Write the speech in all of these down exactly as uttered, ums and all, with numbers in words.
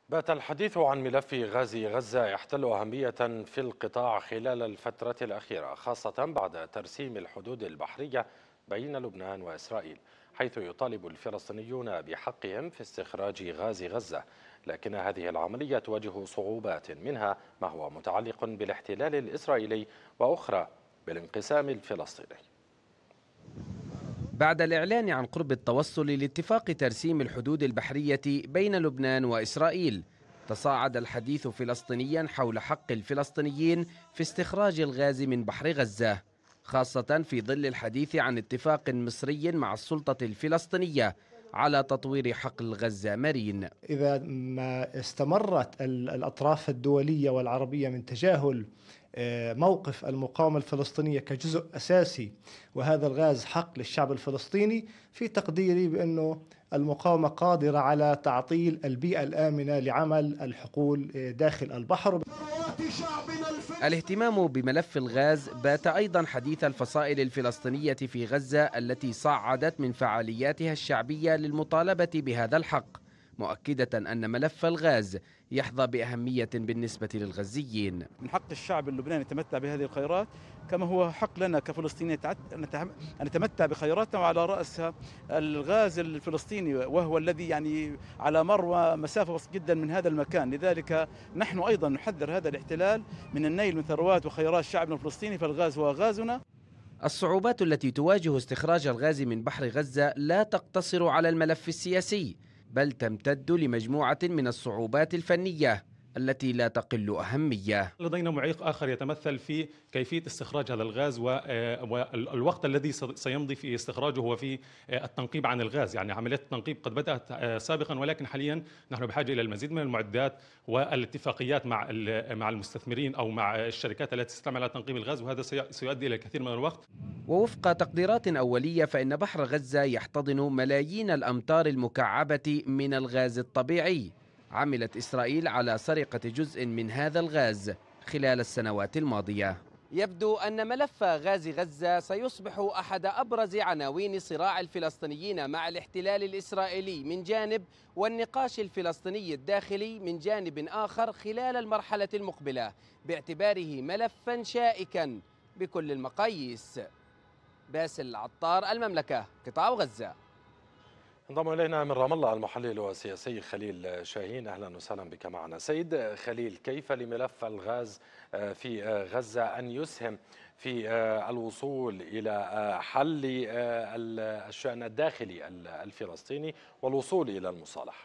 بات الحديث عن ملف غاز غزة يحتل أهمية في القطاع خلال الفترة الأخيرة، خاصة بعد ترسيم الحدود البحرية بين لبنان وإسرائيل، حيث يطالب الفلسطينيون بحقهم في استخراج غاز غزة. لكن هذه العملية تواجه صعوبات، منها ما هو متعلق بالاحتلال الإسرائيلي وأخرى بالانقسام الفلسطيني. بعد الإعلان عن قرب التوصل لاتفاق ترسيم الحدود البحرية بين لبنان وإسرائيل، تصاعد الحديث فلسطينيا حول حق الفلسطينيين في استخراج الغاز من بحر غزة، خاصة في ظل الحديث عن اتفاق مصري مع السلطة الفلسطينية على تطوير حقل غزة مارين. إذا ما استمرت الأطراف الدولية والعربية من تجاهل موقف المقاومة الفلسطينية كجزء أساسي وهذا الغاز حق للشعب الفلسطيني، في تقديري بأنه المقاومة قادرة على تعطيل البيئة الآمنة لعمل الحقول داخل البحر. الاهتمام بملف الغاز بات أيضا حديث الفصائل الفلسطينية في غزة التي صعدت من فعالياتها الشعبية للمطالبة بهذا الحق، مؤكدة أن ملف الغاز يحظى بأهمية بالنسبة للغزيين. من حق الشعب اللبناني يتمتع بهذه الخيرات، كما هو حق لنا كفلسطينيين أن نتمتع بخيراتنا، وعلى رأسها الغاز الفلسطيني، وهو الذي يعني على مر مسافة بسيطة جدا من هذا المكان. لذلك نحن أيضا نحذر هذا الاحتلال من النيل من ثروات وخيرات شعبنا الفلسطيني، فالغاز هو غازنا. الصعوبات التي تواجه استخراج الغاز من بحر غزة لا تقتصر على الملف السياسي، بل تمتد لمجموعة من الصعوبات الفنية التي لا تقل أهمية. لدينا معيق آخر يتمثل في كيفية استخراج هذا الغاز والوقت الذي سيمضي في استخراجه وفي التنقيب عن الغاز. يعني عملية التنقيب قد بدأت سابقا، ولكن حاليا نحن بحاجة إلى المزيد من المعدات والاتفاقيات مع مع المستثمرين أو مع الشركات التي تستعمل على تنقيب الغاز، وهذا سيؤدي إلى الكثير من الوقت. ووفق تقديرات أولية فإن بحر غزة يحتضن ملايين الأمتار المكعبة من الغاز الطبيعي. عملت إسرائيل على سرقة جزء من هذا الغاز خلال السنوات الماضية. يبدو أن ملف غاز غزة سيصبح أحد أبرز عناوين صراع الفلسطينيين مع الاحتلال الإسرائيلي من جانب، والنقاش الفلسطيني الداخلي من جانب آخر خلال المرحلة المقبلة، باعتباره ملفا شائكا بكل المقاييس. باسل العطار، المملكة، قطاع غزة. انضم الينا من رام الله المحلل والسياسي خليل شاهين. اهلا وسهلا بك معنا. سيد خليل، كيف لملف الغاز في غزة ان يسهم في الوصول الى حل الشأن الداخلي الفلسطيني والوصول الى المصالحة؟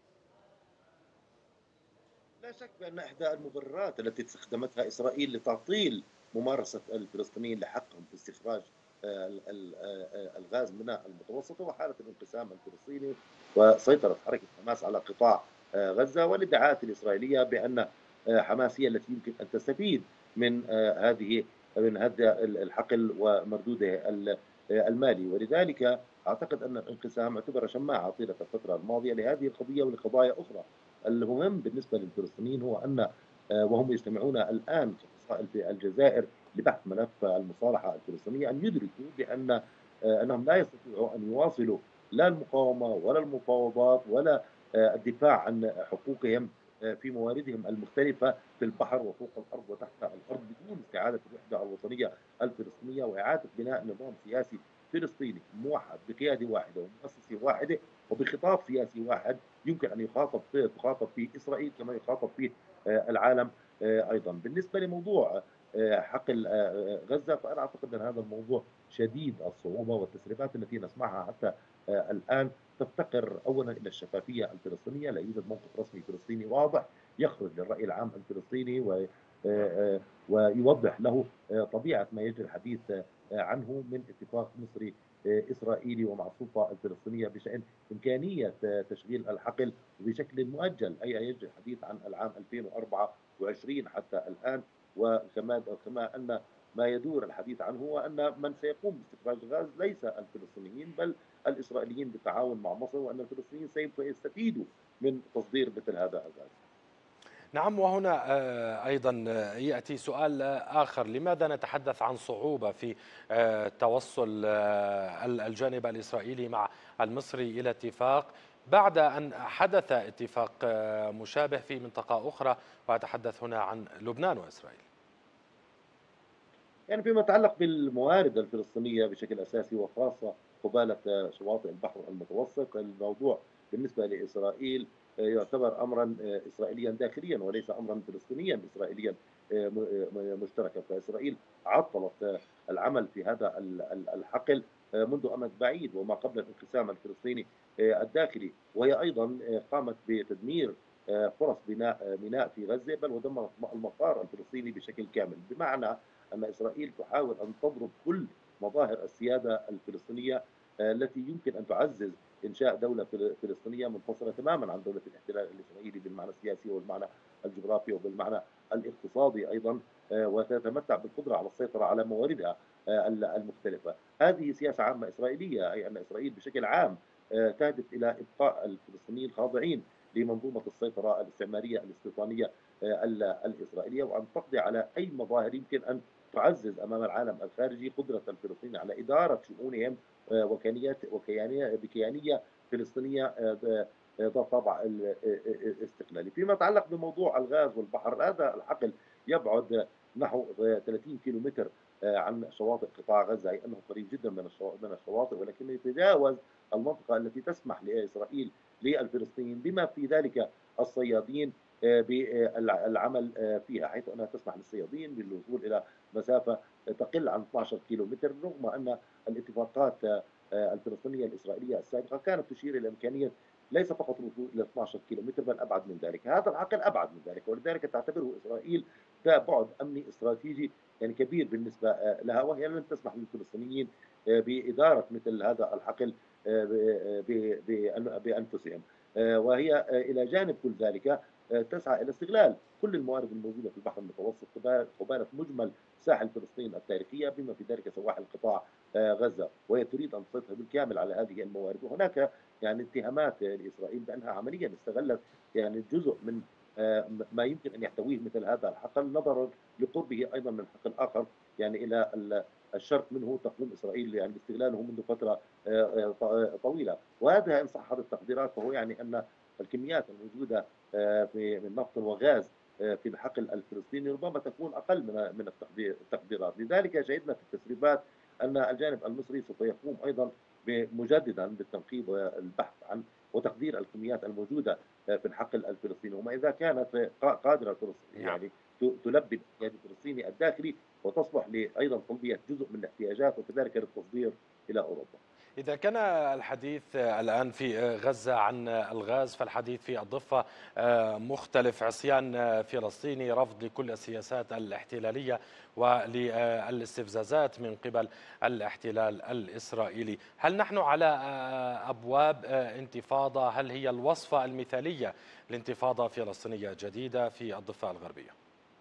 لا شك بان احدى المبررات التي استخدمتها اسرائيل لتعطيل ممارسة الفلسطينيين لحقهم في استخراج الغاز من المتوسط هو حالة الانقسام الفلسطيني وسيطرة حركة حماس على قطاع غزة، والادعاءات الإسرائيلية بأن حماس هي التي يمكن أن تستفيد من هذه من هذا الحقل ومردوده المالي. ولذلك أعتقد أن الانقسام اعتبر شماعة طيلة الفترة الماضية لهذه القضية ولقضايا أخرى. المهم بالنسبة للفلسطينيين هو أن وهم يجتمعون الآن في الجزائر لبحث ملف المصالحة الفلسطينية أن يدركوا بأن أنهم لا يستطيعوا أن يواصلوا لا المقاومة ولا المفاوضات ولا الدفاع عن حقوقهم في مواردهم المختلفة في البحر وفوق الأرض وتحت الأرض بدون استعادة الوحدة الوطنية الفلسطينية وإعادة بناء نظام سياسي فلسطيني موحد بقيادة واحدة ومؤسسة واحدة وبخطاب سياسي واحد يمكن أن يخاطب تخاطب فيه إسرائيل كما يخاطب فيه العالم أيضا. بالنسبة لموضوع حقل غزة فأنا أعتقد أن هذا الموضوع شديد الصعوبة، والتسريبات التي نسمعها حتى الآن تفتقر أولا إلى الشفافية الفلسطينية. لا يوجد موقف رسمي فلسطيني واضح يخرج للرأي العام الفلسطيني ويوضح له طبيعة ما يجري الحديث عنه من اتفاق مصري إسرائيلي ومع السلطة الفلسطينية بشأن إمكانية تشغيل الحقل بشكل مؤجل، أي يجري الحديث عن العام ألفين وأربعة وعشرين حتى الآن. وكما كما أن ما يدور الحديث عنه هو أن من سيقوم باستخراج الغاز ليس الفلسطينيين بل الإسرائيليين بالتعاون مع مصر، وأن الفلسطينيين سوف يستفيدوا من تصدير مثل هذا الغاز. نعم، وهنا أيضا يأتي سؤال آخر: لماذا نتحدث عن صعوبة في توصل الجانب الإسرائيلي مع المصري إلى اتفاق بعد أن حدث اتفاق مشابه في منطقة أخرى، وأتحدث هنا عن لبنان وإسرائيل. يعني فيما يتعلق بالموارد الفلسطينية بشكل أساسي وخاصة قبالة شواطئ البحر المتوسط، الموضوع بالنسبة لإسرائيل يعتبر أمرا إسرائيليا داخليا وليس أمرا فلسطينيا إسرائيليا مشتركا. فإسرائيل عطلت العمل في هذا الحقل منذ أمد بعيد وما قبل الانقسام الفلسطيني الداخلي، وهي أيضا قامت بتدمير فرص بناء ميناء في غزة، بل ودمرت المطار الفلسطيني بشكل كامل، بمعنى أن إسرائيل تحاول أن تضرب كل مظاهر السيادة الفلسطينية التي يمكن أن تعزز إنشاء دولة فلسطينية منفصلة تماما عن دولة الاحتلال الإسرائيلي بالمعنى السياسي والمعنى الجغرافي وبالمعنى الاقتصادي أيضا، وتتمتع بالقدرة على السيطرة على مواردها المختلفة. هذه سياسة عامة إسرائيلية، أي أن إسرائيل بشكل عام تهدف إلى إبقاء الفلسطينيين خاضعين لمنظومة السيطرة الاستعمارية الاستيطانية الإسرائيلية، وأن تقضي على أي مظاهر يمكن أن تعزز أمام العالم الخارجي قدرة الفلسطينيين على إدارة شؤونهم وكيانية وكيانية بكيانية فلسطينية ذات طابع الاستقلالي. فيما يتعلق بموضوع الغاز والبحر، هذا الحقل يبعد نحو ثلاثين كيلومتر عن شواطئ قطاع غزة، أي أنه قريب جدا من من الشواطئ، ولكنه يتجاوز المنطقة التي تسمح لإسرائيل للفلسطينيين بما في ذلك الصيادين بالعمل فيها، حيث أنها تسمح للصيادين بالوصول إلى مسافة تقل عن اثني عشر كيلومتر، رغم أن الاتفاقات الفلسطينية الإسرائيلية السابقة كانت تشير إلى إمكانية ليس فقط الوصول إلى اثني عشر كيلومتر بل أبعد من ذلك. هذا العقل أبعد من ذلك، ولذلك تعتبره إسرائيل ذا بعد أمني استراتيجي يعني كبير بالنسبة لها، وهي لن تسمح للفلسطينيين بإدارة مثل هذا الحقل بأنفسهم، وهي إلى جانب كل ذلك تسعى إلى استغلال كل الموارد الموجودة في البحر المتوسط قبالة مجمل ساحل فلسطين التاريخية بما في ذلك سواحل قطاع غزة، وهي تريد أن تسيطر بالكامل على هذه الموارد. وهناك يعني اتهامات لإسرائيل بأنها عمليا استغلت يعني جزء من ما يمكن أن يحتويه مثل هذا الحقل، نظرا لقربه أيضا من حقل آخر يعني إلى الشرق منه تقوم إسرائيل يعني باستغلاله منذ فترة طويلة. وهذا إن صحت التقديرات فهو يعني أن الكميات الموجودة في من نفط وغاز في الحقل الفلسطيني ربما تكون أقل من من التقديرات. لذلك شهدنا في التسريبات أن الجانب المصري سوف يقوم أيضا مجددا بالتنقيب والبحث عن وتقدير الكميات الموجودة في الحقل الفلسطيني، وما إذا كانت قادرة يعني تلبي الاحتياج الفلسطيني الداخلي وتصلح أيضا تلبية جزء من الاحتياجات وكذلك للتصدير إلى أوروبا. إذا كان الحديث الآن في غزة عن الغاز، فالحديث في الضفة مختلف. عصيان فلسطيني، رفض لكل السياسات الاحتلالية وللاستفزازات من قبل الاحتلال الإسرائيلي. هل نحن على أبواب انتفاضة؟ هل هي الوصفة المثالية لانتفاضة فلسطينية جديدة في الضفة الغربية؟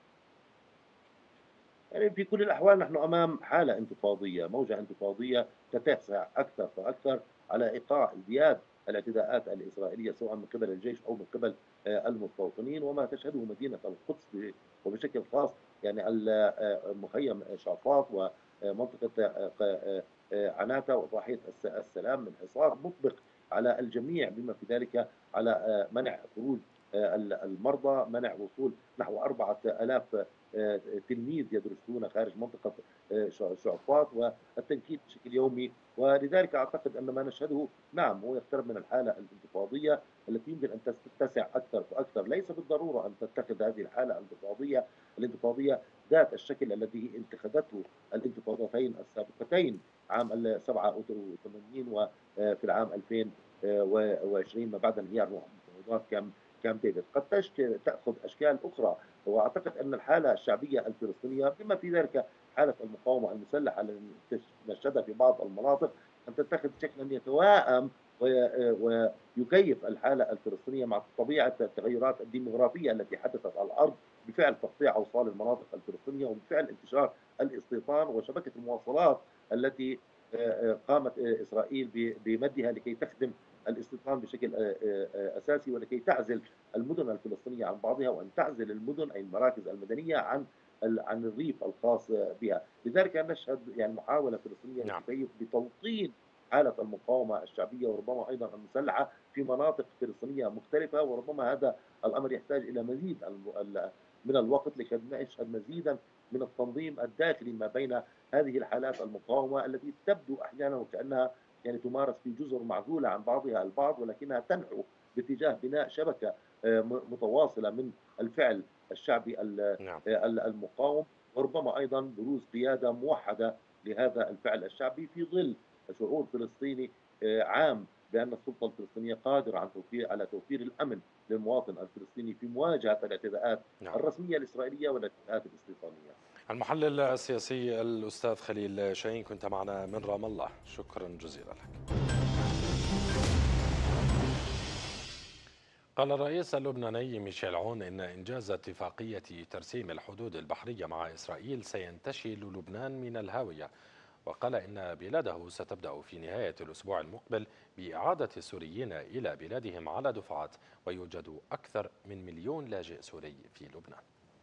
يعني في كل الأحوال نحن أمام حالة انتفاضية، موجة انتفاضية تتسع أكثر فأكثر على إيقاع ازدياد الاعتداءات الإسرائيلية سواء من قبل الجيش أو من قبل المستوطنين، وما تشهده مدينة القدس وبشكل خاص يعني مخيم شعفاط ومنطقة عناتة وضاحية السلام من حصار مطبق على الجميع، بما في ذلك على منع خروج المرضى، منع وصول نحو أربعة آلاف تلميذ يدرسون خارج منطقة شعفاط والتنكيل بشكل يومي. ولذلك أعتقد أن ما نشهده نعم هو يقترب من الحالة الانتفاضية التي يمكن أن تتسع أكثر فأكثر. ليس بالضرورة أن تتخذ هذه الحالة الانتفاضية الانتفاضية ذات الشكل الذي اتخذته الانتفاضتين السابقتين عام سبعة وثمانين وفي العام ألفين وعشرين ما بعد انهيار مفاوضات كام كام ديفيد. قد تأخذ أشكال أخرى، وأعتقد أن الحالة الشعبية الفلسطينية بما في ذلك حالة المقاومة المسلحة التي نشهدها في بعض المناطق أن تتخذ شكلا يتواءم ويكيف الحالة الفلسطينية مع طبيعة التغيرات الديموغرافية التي حدثت على الأرض بفعل تقطيع أوصال المناطق الفلسطينية وبفعل انتشار الاستيطان وشبكة المواصلات التي قامت إسرائيل بمدها لكي تخدم الاستيطان بشكل أساسي ولكي تعزل المدن الفلسطينية عن بعضها، وأن تعزل المدن أي المراكز المدنية عن عن الريف الخاص بها. لذلك نشهد يعني محاولة فلسطينية نعم. للتكيف بتوطين حالة المقاومة الشعبية وربما أيضا المسلحة في مناطق فلسطينية مختلفة، وربما هذا الأمر يحتاج إلى مزيد من الوقت لكي نشهد مزيدا من التنظيم الداخلي ما بين هذه الحالات المقاومة التي تبدو أحيانا وكأنها يعني تمارس في جزر معزولة عن بعضها البعض، ولكنها تنحو باتجاه بناء شبكة متواصلة من الفعل الشعبي نعم. المقاوم، وربما أيضا بروز قيادة موحدة لهذا الفعل الشعبي في ظل شعور فلسطيني عام بأن السلطة الفلسطينية قادرة على توفير على توفير الأمن للمواطن الفلسطيني في مواجهة الاعتداءات نعم. الرسمية الإسرائيلية والاعتداءات الاستيطانية. المحلل السياسي الأستاذ خليل شاهين، كنت معنا من رام الله، شكرا جزيلا لك. قال الرئيس اللبناني ميشيل عون إن إنجاز اتفاقية ترسيم الحدود البحرية مع إسرائيل سينتشل لبنان من الهاوية، وقال إن بلاده ستبدأ في نهاية الأسبوع المقبل بإعادة السوريين إلى بلادهم على دفعات، ويوجد أكثر من مليون لاجئ سوري في لبنان.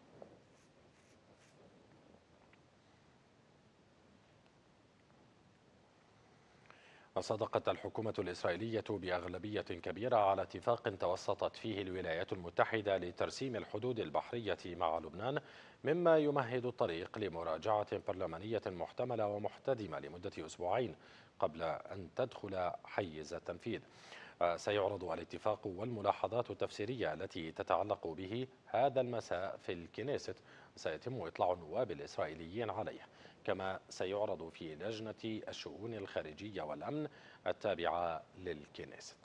وصدقت الحكومة الإسرائيلية بأغلبية كبيرة على اتفاق توسطت فيه الولايات المتحدة لترسيم الحدود البحرية مع لبنان، مما يمهد الطريق لمراجعة برلمانية محتملة ومحتدمة لمدة أسبوعين قبل أن تدخل حيز التنفيذ. سيعرض الاتفاق والملاحظات التفسيرية التي تتعلق به هذا المساء في الكنيست، وسيتم إطلاع النواب الإسرائيليين عليه، كما سيعرض في لجنة الشؤون الخارجية والأمن التابعة للكنيست.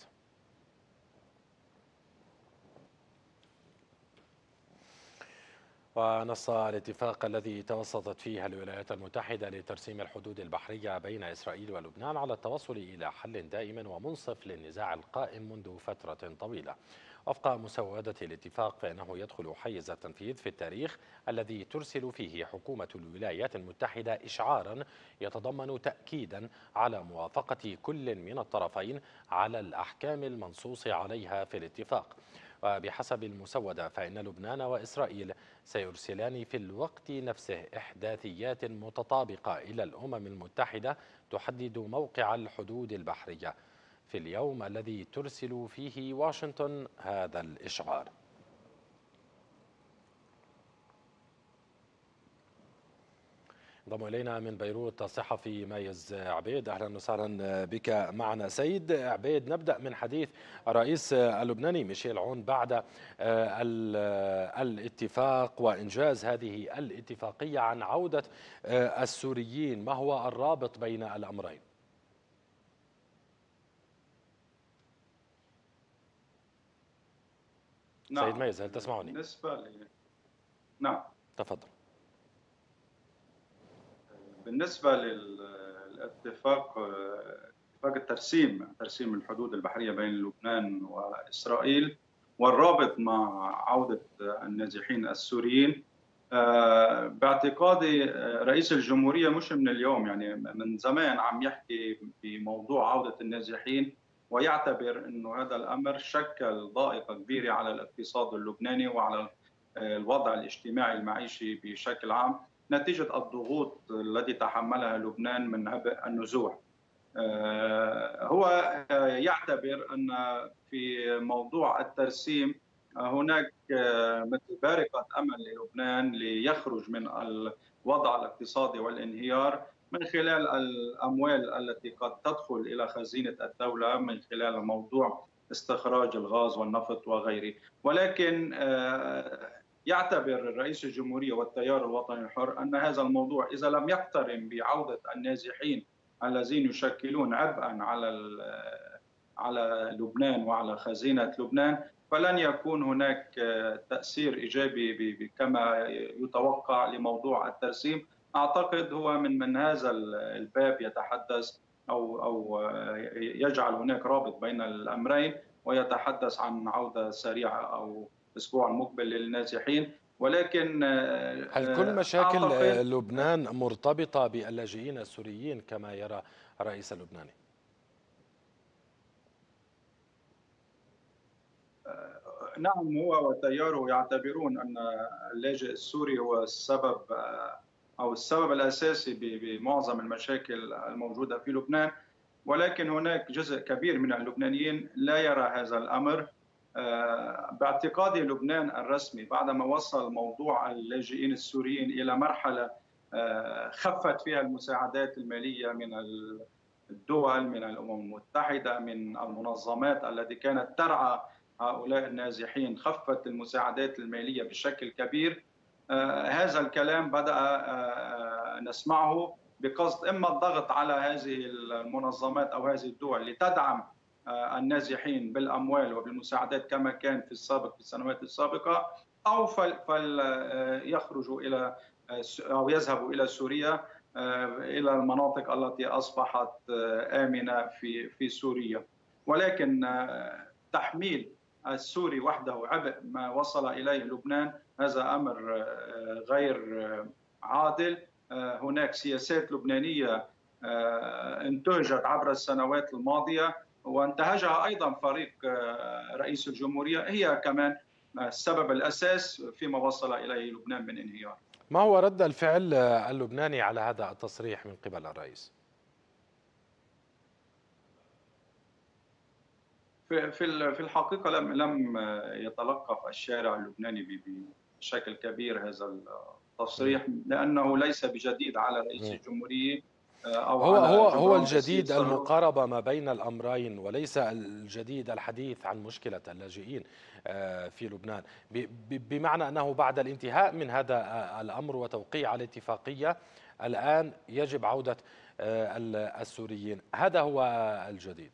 ونص الاتفاق الذي توسطت فيه الولايات المتحدة لترسيم الحدود البحرية بين إسرائيل ولبنان على التوصل إلى حل دائم ومنصف للنزاع القائم منذ فترة طويلة. وفق مسودة الاتفاق فإنه يدخل حيز التنفيذ في التاريخ الذي ترسل فيه حكومة الولايات المتحدة إشعارا يتضمن تأكيدا على موافقة كل من الطرفين على الأحكام المنصوص عليها في الاتفاق. وبحسب المسودة فإن لبنان وإسرائيل سيرسلان في الوقت نفسه إحداثيات متطابقة إلى الأمم المتحدة تحدد موقع الحدود البحرية في اليوم الذي ترسل فيه واشنطن هذا الإشعار. انضم إلينا من بيروت الصحفي مايز عبيد، أهلا وسهلا بك معنا. سيد عبيد، نبدأ من حديث الرئيس اللبناني ميشيل عون بعد الاتفاق وإنجاز هذه الاتفاقية عن عودة السوريين. ما هو الرابط بين الأمرين؟ نعم. سيد مايز، هل تسمعني؟ بالنسبة ل... نعم تفضل. بالنسبة للاتفاق اتفاق الترسيم ترسيم الحدود البحرية بين لبنان وإسرائيل والرابط مع عودة النازحين السوريين، باعتقادي رئيس الجمهورية مش من اليوم، يعني من زمان عم يحكي بموضوع عودة النازحين، ويعتبر أنه هذا الأمر شكل ضائقة كبيرة على الاقتصاد اللبناني وعلى الوضع الاجتماعي المعيشي بشكل عام نتيجة الضغوط التي تحملها لبنان من عبء النزوح. هو يعتبر أن في موضوع الترسيم هناك مثل بارقة أمل للبنان ليخرج من الوضع الاقتصادي والانهيار من خلال الأموال التي قد تدخل إلى خزينة الدولة من خلال موضوع استخراج الغاز والنفط وغيره. ولكن يعتبر الرئيس الجمهورية والتيار الوطني الحر أن هذا الموضوع إذا لم يقترن بعودة النازحين الذين يشكلون عبئا على على لبنان وعلى خزينة لبنان فلن يكون هناك تأثير إيجابي كما يتوقع لموضوع الترسيم. أعتقد هو من من هذا الباب يتحدث أو أو يجعل هناك رابط بين الأمرين ويتحدث عن عودة سريعة أو الأسبوع المقبل للنازحين. ولكن هل كل مشاكل لبنان مرتبطة باللاجئين السوريين كما يرى الرئيس اللبناني؟ نعم، هو وتياره يعتبرون أن اللاجئ السوري هو السبب أو السبب الأساسي بمعظم المشاكل الموجودة في لبنان. ولكن هناك جزء كبير من اللبنانيين لا يرى هذا الأمر. باعتقادي لبنان الرسمي بعدما وصل موضوع اللاجئين السوريين إلى مرحلة خفت فيها المساعدات المالية من الدول، من الأمم المتحدة، من المنظمات التي كانت ترعى هؤلاء النازحين، خفت المساعدات المالية بشكل كبير. هذا الكلام بدأ نسمعه بقصد إما الضغط على هذه المنظمات أو هذه الدول لتدعم النازحين بالأموال وبالمساعدات كما كان في السابق في السنوات السابقة، أو فليخرجوا إلى أو يذهبوا إلى سوريا، إلى المناطق التي أصبحت آمنة في في سوريا. ولكن تحميل السوري وحده عبء ما وصل إليه لبنان هذا أمر غير عادل. هناك سياسات لبنانية انتهجت عبر السنوات الماضية وانتهجها أيضا فريق رئيس الجمهورية، هي كمان السبب الأساس فيما وصل إليه لبنان من انهيار. ما هو رد الفعل اللبناني على هذا التصريح من قبل الرئيس؟ في في الحقيقة لم لم يتلقف الشارع اللبناني بشكل كبير هذا التصريح، لأنه ليس بجديد على رئيس الجمهورية أو هو على هو هو الجديد المقاربة ما بين الأمرين، وليس الجديد الحديث عن مشكلة اللاجئين في لبنان، بمعنى أنه بعد الانتهاء من هذا الأمر وتوقيع الاتفاقية الآن يجب عودة السوريين. هذا هو الجديد.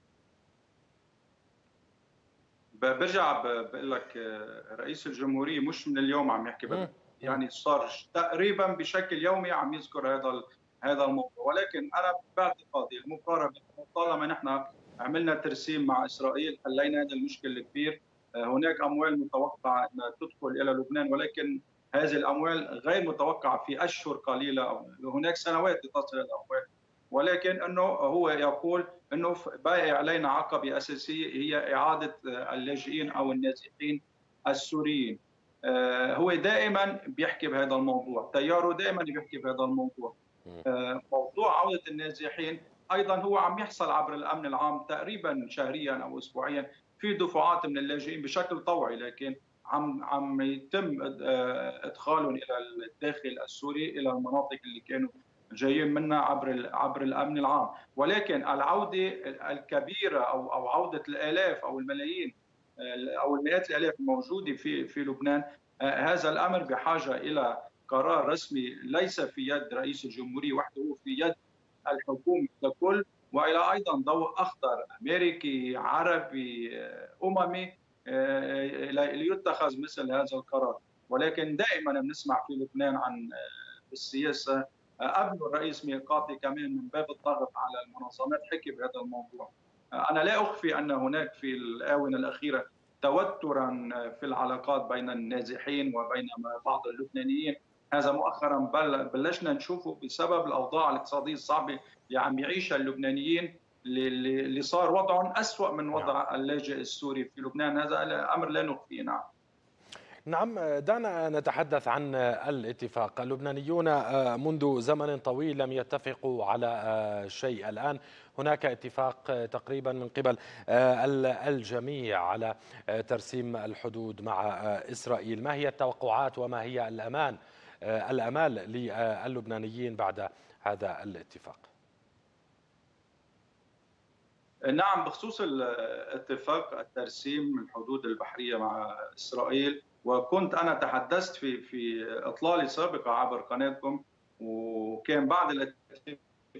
برجع بقول لك رئيس الجمهورية مش من اليوم عم يحكي، يعني صار تقريبا بشكل يومي عم يذكر هذا هذا الموضوع. ولكن انا باعتقادي المقاربه، طالما نحن عملنا ترسيم مع اسرائيل حلينا هذا المشكل الكبير. هناك اموال متوقعه انها تدخل الى لبنان، ولكن هذه الاموال غير متوقعه في اشهر قليله او هناك سنوات لتصل الاموال. ولكن انه هو يقول انه باقي علينا عقبه اساسيه هي اعاده اللاجئين او النازحين السوريين. هو دائما بيحكي بهذا الموضوع، تياره دائما بيحكي بهذا الموضوع. موضوع عودة النازحين أيضا هو عم يحصل عبر الأمن العام تقريبا شهريا أو أسبوعيا في دفعات من اللاجئين بشكل طوعي، لكن عم عم يتم إدخالهم إلى الداخل السوري إلى المناطق اللي كانوا جايين منها عبر عبر الأمن العام. ولكن العودة الكبيرة أو أو عودة الآلاف أو الملايين أو المئات الآلاف الموجودة في في لبنان، هذا الأمر بحاجة إلى قرار رسمي ليس في يد رئيس الجمهورية وحده، هو في يد الحكومة ككل، والى ايضا ضوء اخضر امريكي عربي اممي ليتخذ مثل هذا القرار. ولكن دائما بنسمع في لبنان عن السياسه، قبل الرئيس ميقاتي كمان من باب الضغط على المنظمات حكي بهذا الموضوع. انا لا اخفي ان هناك في الاونه الاخيره توترا في العلاقات بين النازحين وبين بعض اللبنانيين، هذا مؤخرا بلشنا نشوفه بسبب الاوضاع الاقتصاديه الصعبه اللي عم يعيشها اللبنانيين، اللي صار وضعهم أسوأ من وضع اللاجئ السوري في لبنان. هذا امر لا نخفيه. نعم نعم دعنا نتحدث عن الاتفاق. اللبنانيون منذ زمن طويل لم يتفقوا على شيء. الآن هناك اتفاق تقريبا من قبل الجميع على ترسيم الحدود مع إسرائيل. ما هي التوقعات وما هي الأمان الأمال للبنانيين بعد هذا الاتفاق؟ نعم، بخصوص الاتفاق الترسيم الحدود البحرية مع إسرائيل، وكنت أنا تحدثت في في إطلالة سابقة عبر قناتكم، وكان بعد الاتفاق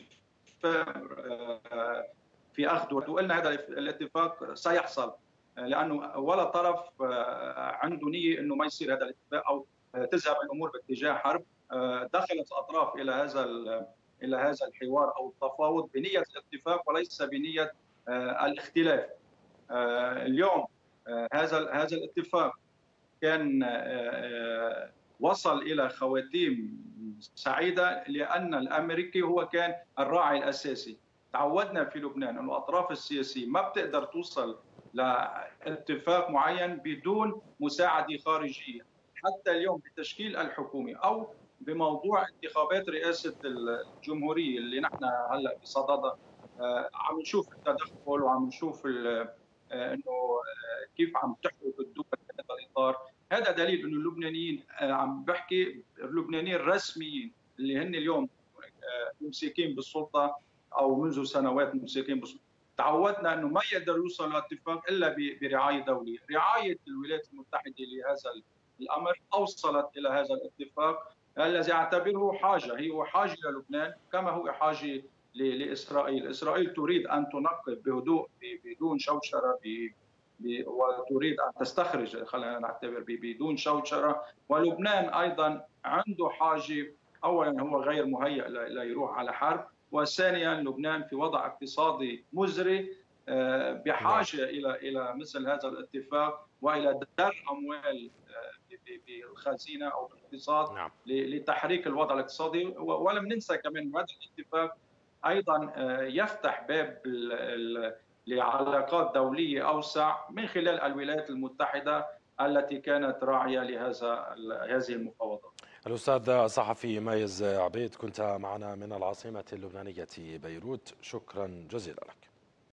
في أخذ وقلنا هذا الاتفاق سيحصل، لأنه ولا طرف عنده نية إنه ما يصير هذا الاتفاق أو تذهب الأمور باتجاه حرب. دخلت الأطراف إلى هذا إلى هذا الحوار أو التفاوض بنية الاتفاق وليس بنية الاختلاف. اليوم هذا هذا الاتفاق كان وصل إلى خواتيم سعيدة، لأن الأمريكي هو كان الراعي الأساسي. تعودنا في لبنان أن الأطراف السياسية ما بتقدر توصل لاتفاق معين بدون مساعدة خارجية. حتى اليوم بتشكيل الحكومة أو بموضوع انتخابات رئاسة الجمهورية اللي نحن هلا بصددها عم نشوف التدخل وعم نشوف انه كيف عم تحرك الدول في هذا الاطار. هذا دليل انه اللبنانيين، عم بحكي اللبنانيين الرسميين اللي هن اليوم ممسكين بالسلطه او منذ سنوات ممسكين بالسلطه، تعودنا انه ما يقدروا يوصلوا لاتفاق الا برعايه دوليه، رعايه الولايات المتحده لهذا الامر اوصلت الى هذا الاتفاق الذي اعتبره حاجه، هو حاجه للبنان كما هو حاجه لاسرائيل، اسرائيل تريد ان تنقب بهدوء بدون شوشره وتريد ان تستخرج، خلينا نعتبر بدون شوشره، ولبنان ايضا عنده حاجه، اولا هو غير مهيئ ليروح على حرب، وثانيا لبنان في وضع اقتصادي مزري بحاجه الى الى مثل هذا الاتفاق والى در اموال بالخزينه او بالاقتصاد نعم. لتحريك الوضع الاقتصادي. ولم ننسى كمان هذا الاتفاق ايضا يفتح باب لعلاقات دوليه اوسع من خلال الولايات المتحده التي كانت راعيه لهذا هذه المفاوضات. الأستاذ الصحفي مايز عبيد كنت معنا من العاصمة اللبنانية بيروت، شكرا جزيلا لك.